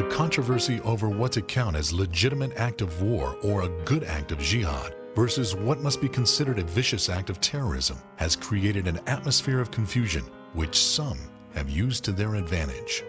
controversy over what to count as legitimate act of war or a good act of jihad versus what must be considered a vicious act of terrorism has created an atmosphere of confusion which some have used to their advantage.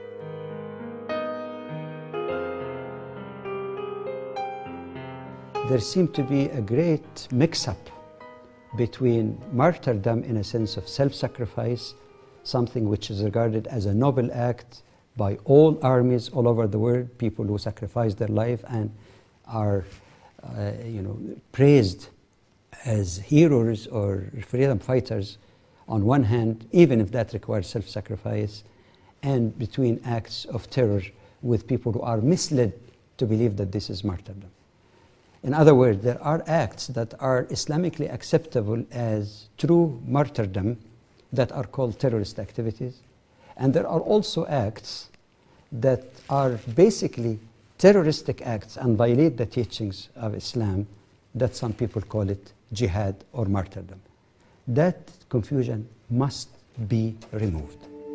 There seemed to be a great mix-up between martyrdom in a sense of self-sacrifice, something which is regarded as a noble act by all armies all over the world, people who sacrifice their life and are praised as heroes or freedom fighters on one hand, even if that requires self-sacrifice, and between acts of terror with people who are misled to believe that this is martyrdom. In other words, there are acts that are Islamically acceptable as true martyrdom that are called terrorist activities. And there are also acts that are basically terroristic acts and violate the teachings of Islam that some people call it jihad or martyrdom. That confusion must be removed.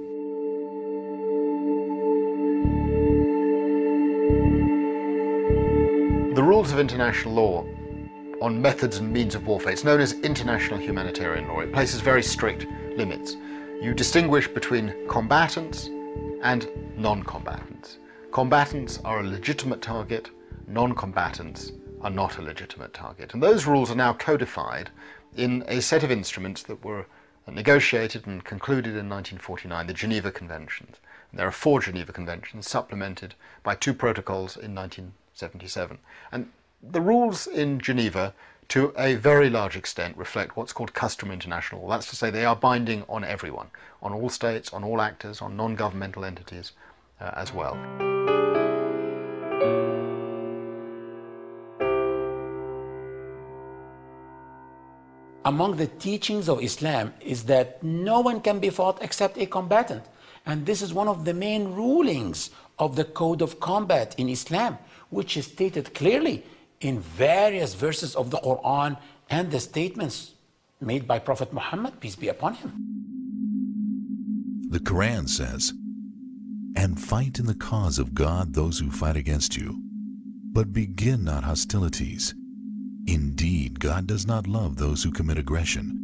The rules of international law on methods and means of warfare, it's known as international humanitarian law. It places very strict limits. You distinguish between combatants and non-combatants. Combatants are a legitimate target, non-combatants are not a legitimate target. And those rules are now codified in a set of instruments that were negotiated and concluded in 1949, the Geneva Conventions. And there are 4 Geneva Conventions supplemented by 2 protocols in 1977. And the rules in Geneva, to a very large extent, reflect what's called customary international law. That's to say they are binding on everyone, on all states, on all actors, on non-governmental entities as well. Among the teachings of Islam is that no one can be fought except a combatant. And this is one of the main rulings of the Code of Combat in Islam, which is stated clearly in various verses of the Quran and the statements made by Prophet Muhammad, peace be upon him. The Quran says, "And fight in the cause of God those who fight against you, but begin not hostilities. Indeed, God does not love those who commit aggression."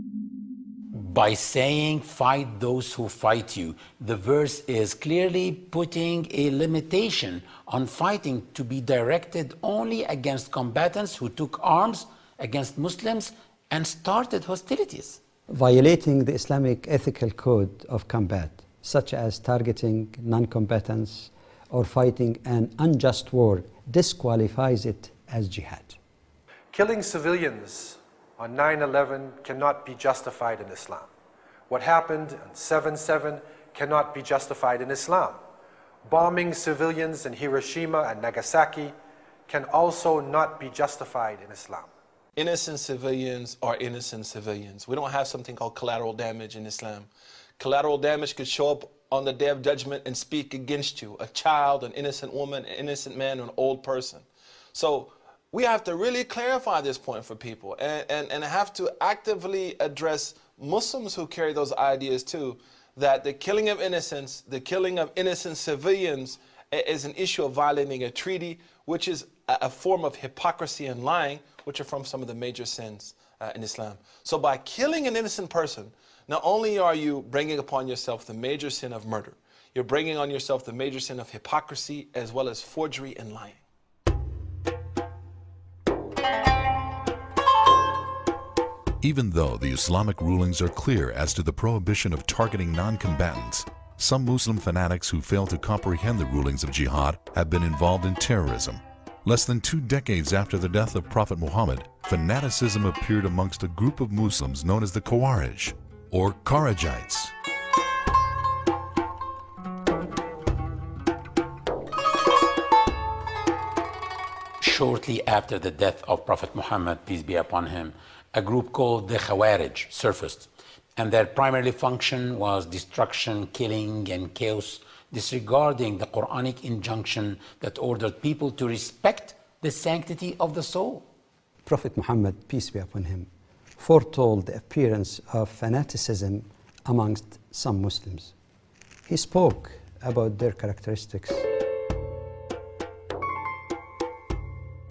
By saying fight those who fight you, the verse is clearly putting a limitation on fighting to be directed only against combatants who took arms against Muslims and started hostilities. Violating the Islamic ethical code of combat, such as targeting non-combatants or fighting an unjust war, disqualifies it as jihad. Killing civilians on 9/11 cannot be justified in Islam. What happened on 7/7 cannot be justified in Islam. Bombing civilians in Hiroshima and Nagasaki can also not be justified in Islam. Innocent civilians are innocent civilians. We don't have something called collateral damage in Islam. Collateral damage could show up on the day of judgment and speak against you. A child, an innocent woman, an innocent man, or an old person. So we have to really clarify this point for people and have to actively address Muslims who carry those ideas too, that the killing of innocents, the killing of innocent civilians is an issue of violating a treaty, which is a form of hypocrisy and lying, which are from some of the major sins in Islam. So by killing an innocent person, not only are you bringing upon yourself the major sin of murder, you're bringing on yourself the major sin of hypocrisy as well as forgery and lying. Even though the Islamic rulings are clear as to the prohibition of targeting non-combatants, some Muslim fanatics who fail to comprehend the rulings of jihad have been involved in terrorism. Less than 2 decades after the death of Prophet Muhammad, fanaticism appeared amongst a group of Muslims known as the Khawarij, or Kharijites. Shortly after the death of Prophet Muhammad, peace be upon him, a group called the Khawarij surfaced, and their primary function was destruction, killing, and chaos, disregarding the Quranic injunction that ordered people to respect the sanctity of the soul. Prophet Muhammad, peace be upon him, foretold the appearance of fanaticism amongst some Muslims. He spoke about their characteristics.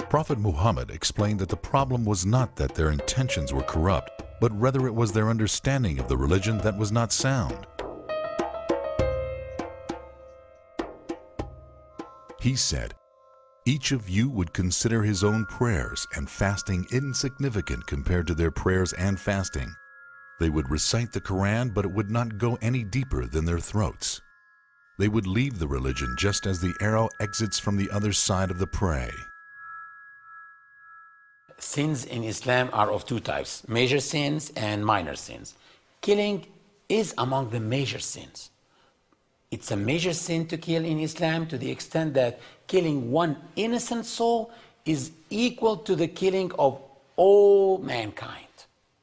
Prophet Muhammad explained that the problem was not that their intentions were corrupt, but rather it was their understanding of the religion that was not sound. He said, "Each of you would consider his own prayers and fasting insignificant compared to their prayers and fasting. They would recite the Quran, but it would not go any deeper than their throats. They would leave the religion just as the arrow exits from the other side of the prey." Sins in Islam are of two types, major sins and minor sins. Killing is among the major sins. It's a major sin to kill in Islam to the extent that killing one innocent soul is equal to the killing of all mankind.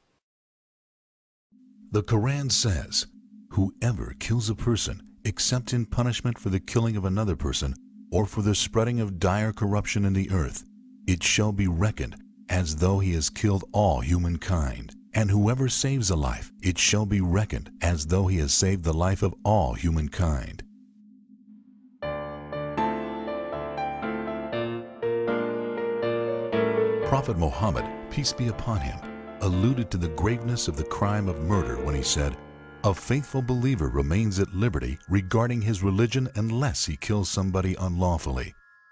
The Quran says, "Whoever kills a person except in punishment for the killing of another person or for the spreading of dire corruption in the earth, it shall be reckoned as though he has killed all humankind. And whoever saves a life, it shall be reckoned as though he has saved the life of all humankind." Prophet Muhammad, peace be upon him, alluded to the graveness of the crime of murder when he said, "A faithful believer remains at liberty regarding his religion unless he kills somebody unlawfully."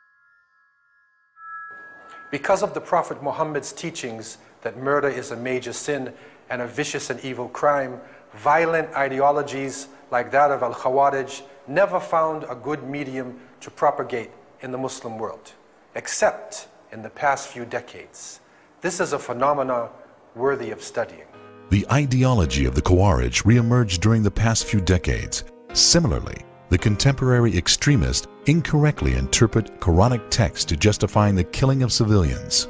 Because of the Prophet Muhammad's teachings that murder is a major sin and a vicious and evil crime, violent ideologies like that of Al-Khawarij never found a good medium to propagate in the Muslim world, except in the past few decades. This is a phenomenon worthy of studying. The ideology of the Khawarij reemerged during the past few decades. Similarly, the contemporary extremists incorrectly interpret Quranic texts to justifying the killing of civilians.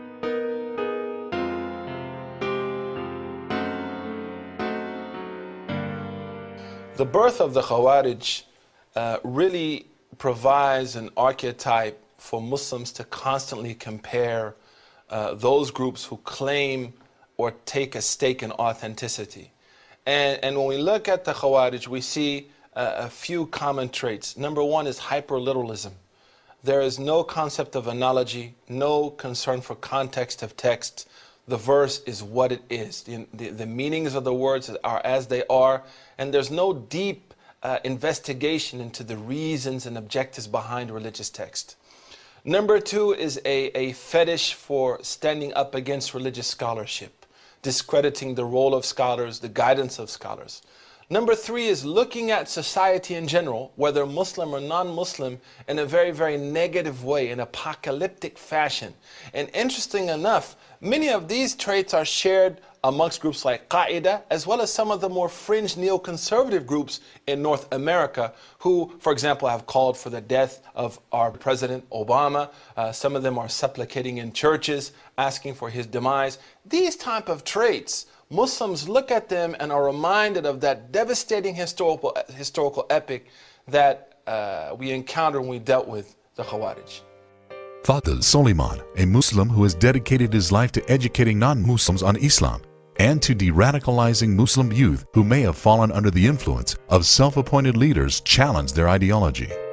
The birth of the Khawarij really provides an archetype for Muslims to constantly compare those groups who claim or take a stake in authenticity. And when we look at the Khawarij, we see a few common traits. Number one is hyperliteralism. There is no concept of analogy, no concern for context of text. The verse is what it is. The meanings of the words are as they are, and there's no deep investigation into the reasons and objectives behind religious text. Number two is a fetish for standing up against religious scholarship, discrediting the role of scholars, the guidance of scholars. Number three is looking at society in general, whether Muslim or non-Muslim, in a very, very negative way, in apocalyptic fashion. And interesting enough, many of these traits are shared amongst groups like Qaeda, as well as some of the more fringe neoconservative groups in North America, who, for example, have called for the death of our President Obama. Some of them are supplicating in churches, asking for his demise. These type of traits, Muslims look at them and are reminded of that devastating historical epic that we encountered when we dealt with the Khawarij. Fatah Soliman, a Muslim who has dedicated his life to educating non-Muslims on Islam and to de-radicalizing Muslim youth who may have fallen under the influence of self-appointed leaders, challenged their ideology.